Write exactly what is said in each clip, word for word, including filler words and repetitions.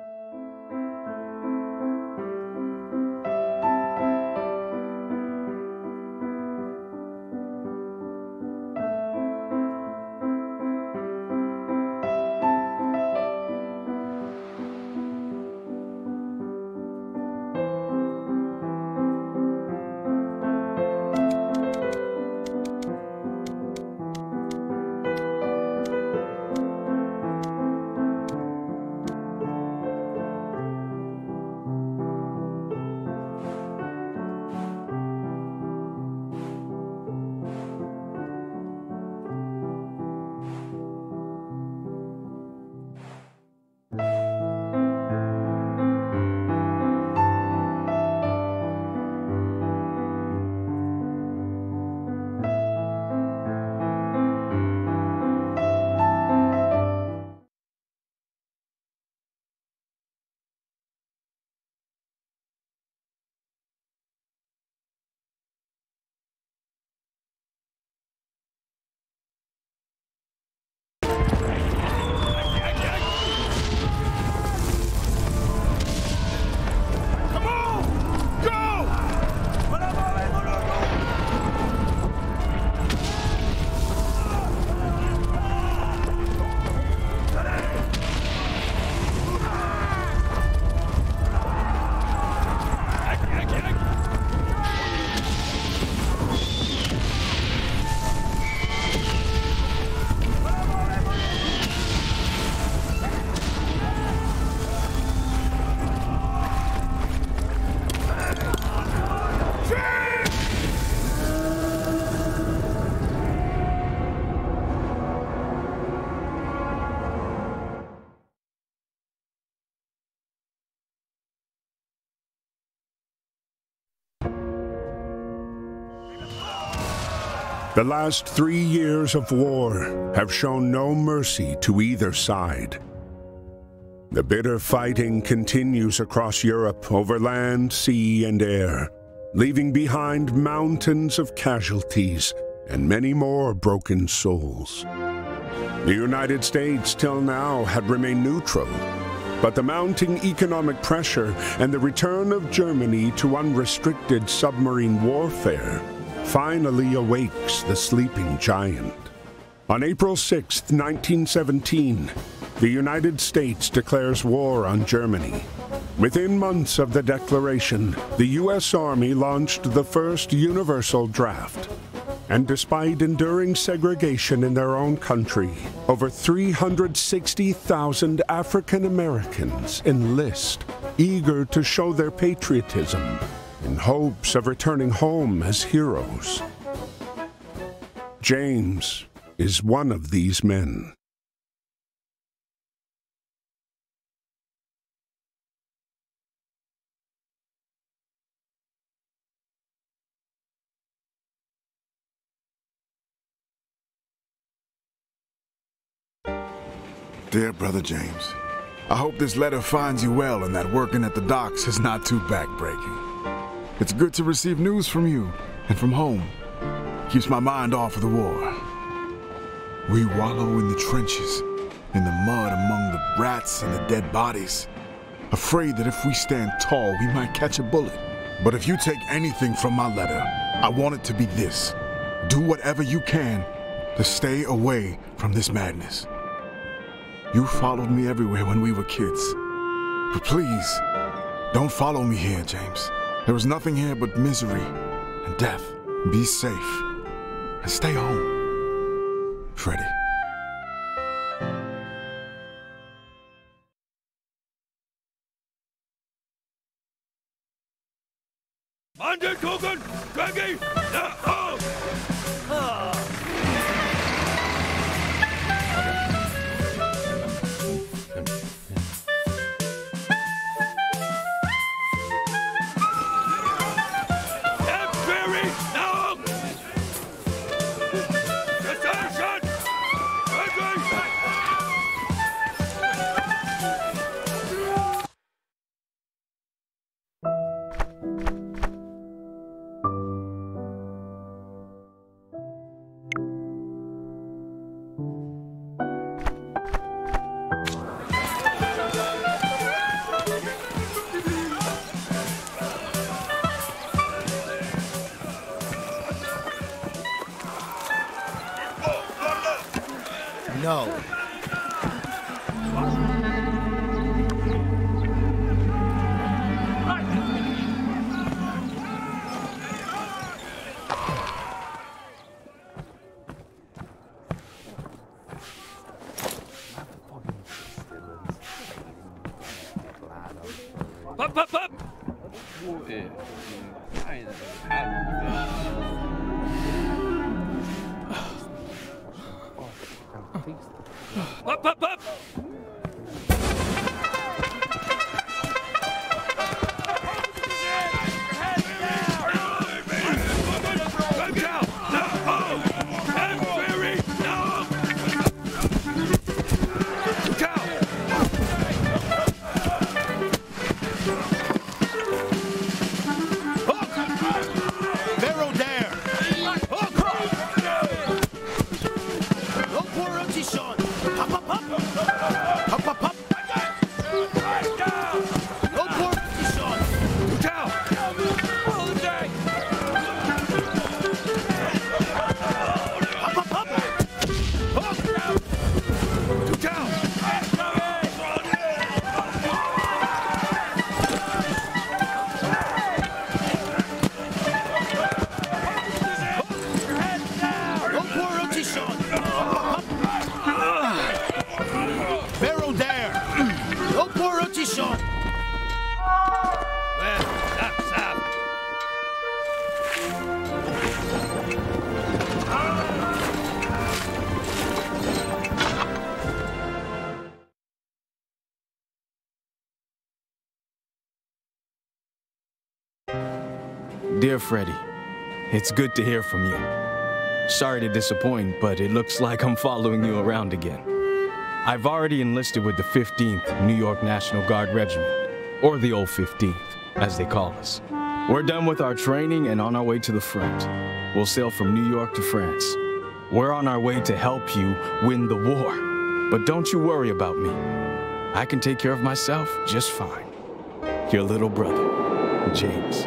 The last three years of war have shown no mercy to either side. The bitter fighting continues across Europe over land, sea, and air, leaving behind mountains of casualties and many more broken souls. The United States till now had remained neutral, but the mounting economic pressure and the return of Germany to unrestricted submarine warfare finally awakes the sleeping giant. On April sixth, nineteen seventeen, the United States declares war on Germany. Within months of the declaration, the U S Army launched the first universal draft. And despite enduring segregation in their own country, over three hundred sixty thousand African Americans enlist, eager to show their patriotism in hopes of returning home as heroes. James is one of these men. Dear Brother James, I hope this letter finds you well and that working at the docks is not too backbreaking. It's good to receive news from you and from home. Keeps my mind off of the war. We wallow in the trenches, in the mud among the rats and the dead bodies, afraid that if we stand tall, we might catch a bullet. But if you take anything from my letter, I want it to be this. Do whatever you can to stay away from this madness. You followed me everywhere when we were kids. But please, don't follow me here, James. There is nothing here but misery and death. Be safe and stay home. Freddy. Angezogen! Draggy! No. Up, up, up! Up, up, up! Dear Freddy, it's good to hear from you. Sorry to disappoint, but it looks like I'm following you around again. I've already enlisted with the fifteenth New York National Guard Regiment, or the old fifteenth, as they call us. We're done with our training and on our way to the front. We'll sail from New York to France. We're on our way to help you win the war. But don't you worry about me. I can take care of myself just fine. Your little brother, James.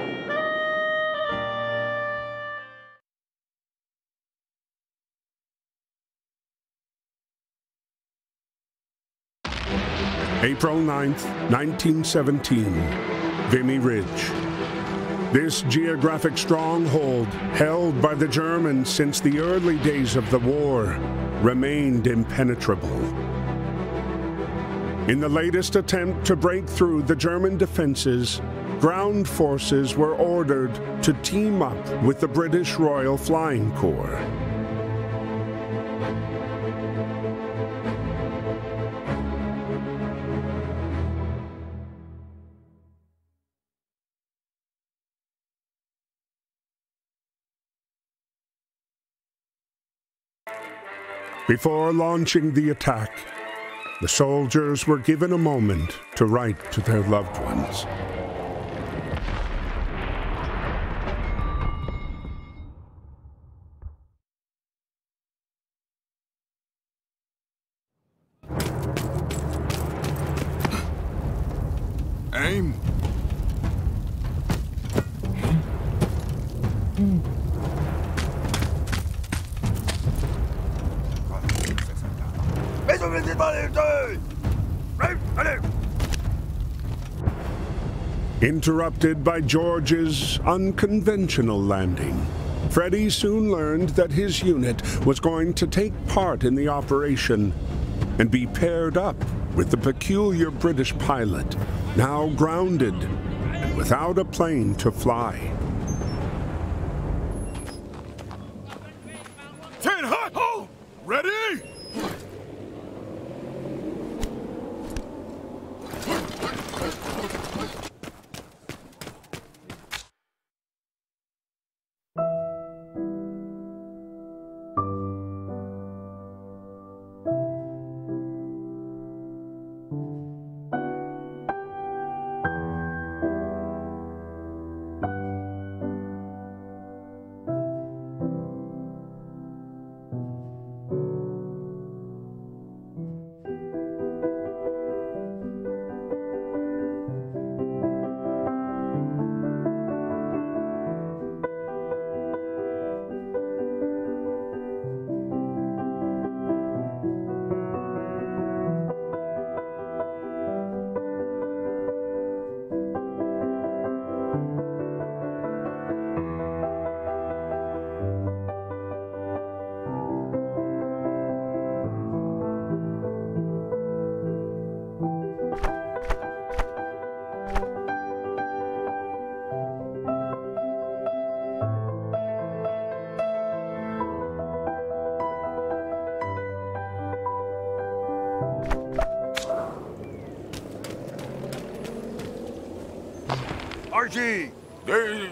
April ninth, nineteen seventeen, Vimy Ridge. This geographic stronghold, held by the Germans since the early days of the war, remained impenetrable. In the latest attempt to break through the German defenses, ground forces were ordered to team up with the British Royal Flying Corps. Before launching the attack, the soldiers were given a moment to write to their loved ones. Aim. Interrupted by George's unconventional landing, Freddy soon learned that his unit was going to take part in the operation and be paired up with the peculiar British pilot, now grounded and without a plane to fly. Ten hot! Oh! Ready? Archie! There-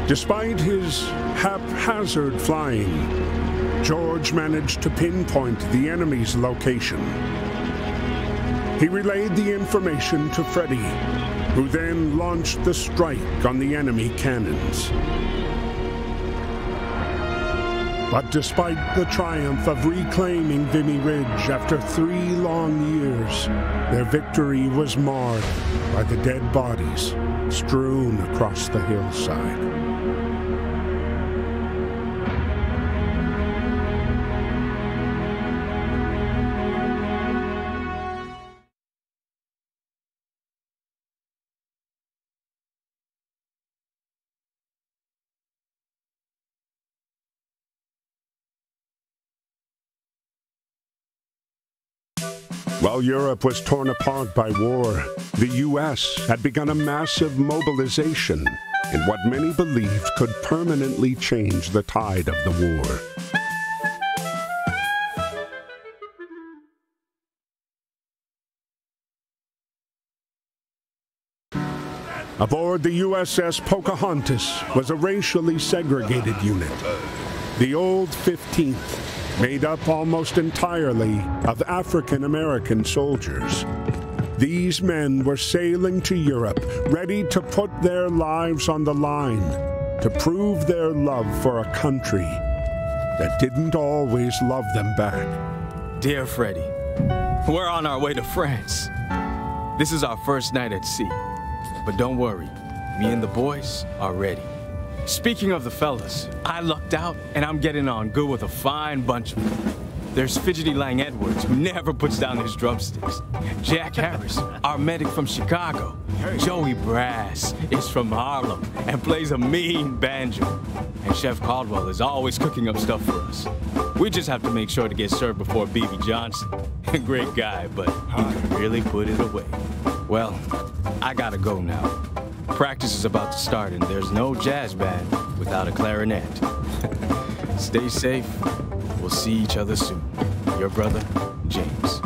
Despite his haphazard flying, George managed to pinpoint the enemy's location. He relayed the information to Freddy, who then launched the strike on the enemy cannons. But despite the triumph of reclaiming Vimy Ridge after three long years, their victory was marred by the dead bodies strewn across the hillside. While Europe was torn apart by war, the U S had begun a massive mobilization in what many believed could permanently change the tide of the war. Aboard the U S S Pocahontas was a racially segregated unit, the Old fifteenth, made up almost entirely of African-American soldiers. These men were sailing to Europe, ready to put their lives on the line, to prove their love for a country that didn't always love them back. Dear Freddy, we're on our way to France. This is our first night at sea, but don't worry, me and the boys are ready. Speaking of the fellas, I lucked out and I'm getting on good with a fine bunch of them. There's Fidgety Lang Edwards, who never puts down his drumsticks. Jack Harris, our medic from Chicago. Joey Brass is from Harlem and plays a mean banjo. And Chef Caldwell is always cooking up stuff for us. We just have to make sure to get served before B B Johnson. Great guy, but he can really put it away. Well, I gotta go now. Practice is about to start, and there's no jazz band without a clarinet. Stay safe. We'll see each other soon. Your brother, James.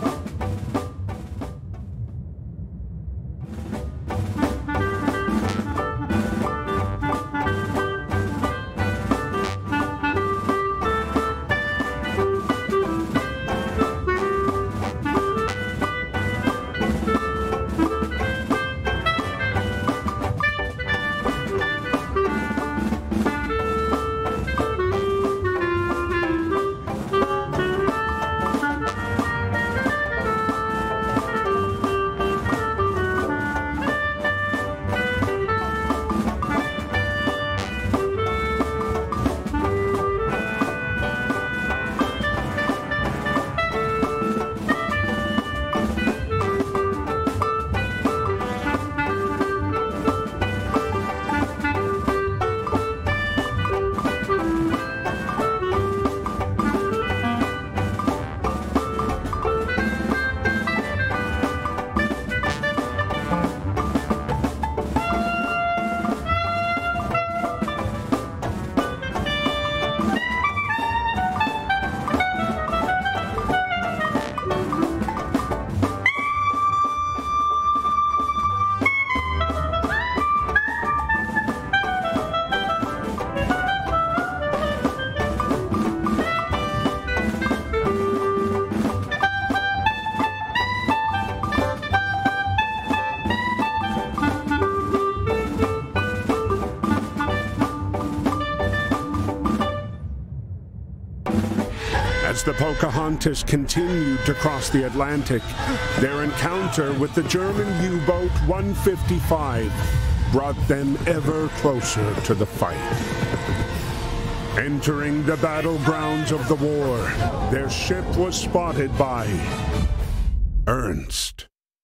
As the Pocahontas continued to cross the Atlantic, their encounter with the German U-boat one fifty-five brought them ever closer to the fight. Entering the battlegrounds of the war, their ship was spotted by Ernst.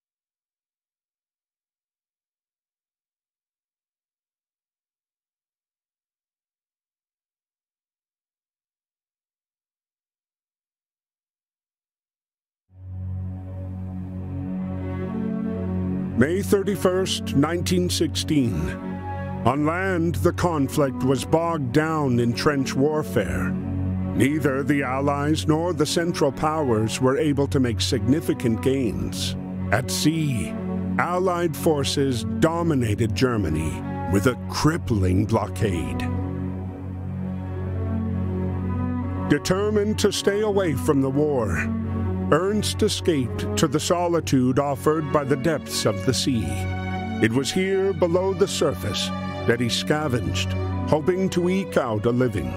May thirty-first, nineteen sixteen. On land, the conflict was bogged down in trench warfare. Neither the Allies nor the Central Powers were able to make significant gains. At sea, Allied forces dominated Germany, with a crippling blockade. Determined to stay away from the war, Ernst escaped to the solitude offered by the depths of the sea. It was here below the surface that he scavenged, hoping to eke out a living.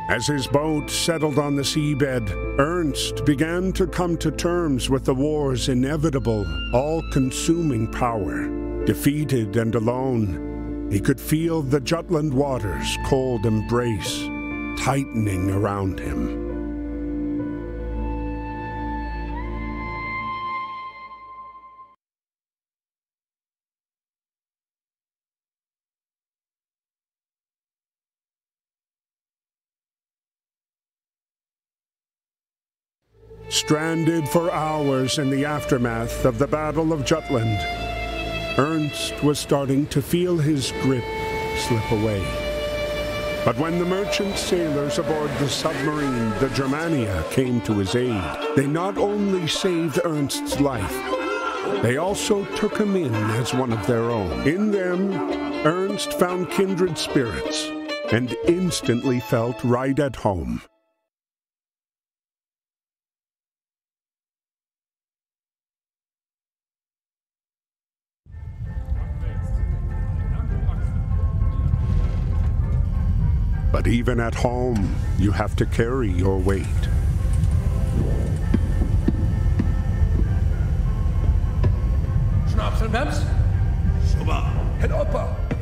As his boat settled on the seabed, Ernst began to come to terms with the war's inevitable, all-consuming power. Defeated and alone, he could feel the Jutland waters' cold embrace tightening around him. Stranded for hours in the aftermath of the Battle of Jutland, Ernst was starting to feel his grip slip away. But when the merchant sailors aboard the submarine, the Germania, came to his aid, they not only saved Ernst's life, they also took him in as one of their own. In them, Ernst found kindred spirits and instantly felt right at home. But even at home, you have to carry your weight. Schnaps and Bams? Schubba. Head Opa.